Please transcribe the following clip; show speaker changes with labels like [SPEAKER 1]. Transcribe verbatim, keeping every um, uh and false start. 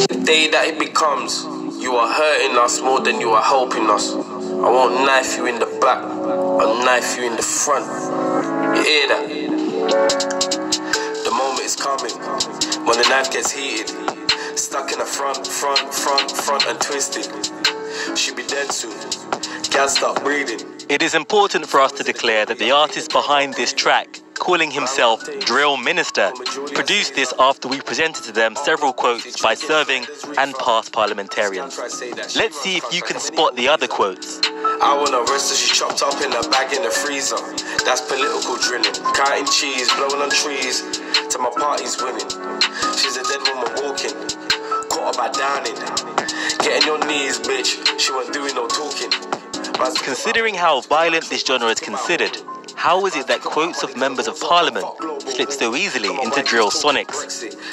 [SPEAKER 1] The day that it becomes, you are hurting us more than you are helping us. I won't knife you in the back, I'll knife you in the front. You hear that? The moment is coming, when the knife gets heated. Stuck in the front, front, front, front and twisted. She'll be dead soon. Can't stop breathing.
[SPEAKER 2] It is important for us to declare that the artist behind this track, calling himself Drill Minister, produced this after we presented to them several quotes by serving and past parliamentarians. Let's see if you can spot the other quotes.
[SPEAKER 1] I want to arrest her, she's chopped up in a bag in the freezer. That's political drilling. Counting cheese, blowing on trees, till my party's winning. She's a dead woman walking, caught her by downing. Get on your knees, bitch, she wasn't doing no talking.
[SPEAKER 2] Considering how violent this genre is considered, how is it that quotes of members of parliament slip so easily into drill sonics?